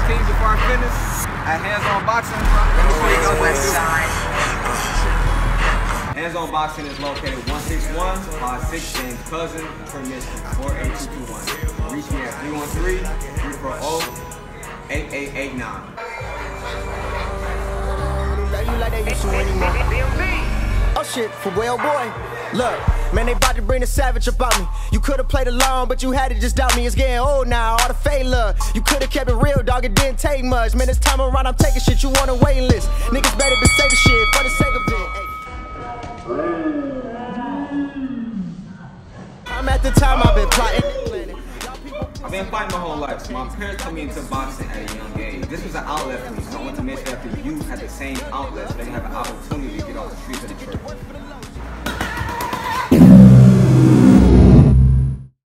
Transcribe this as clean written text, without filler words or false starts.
Team Jafar Fitness at Hands-On Boxing. Let me show you guys what to do. Hands-On Boxing is located 161 6 James Cousin, Premier Street, 48221. Reach me at 313-340-8889. Oh shit, for well boy. Look, man, they about to bring the savage about me. You could've played along, but you had to just doubt me. It's getting old now, all the fake love. You could've kept it real, dog, it didn't take much. Man, this time around, I'm taking shit, you on a waiting list. Niggas better be saving shit for the sake of it. I'm at the time I've been plotting and planning. I've been fighting my whole life. So my parents took me into boxing at a young age. This was an outlet for me, so I want to make sure that you have the same outlet so they have an opportunity to get off the streets of Detroit.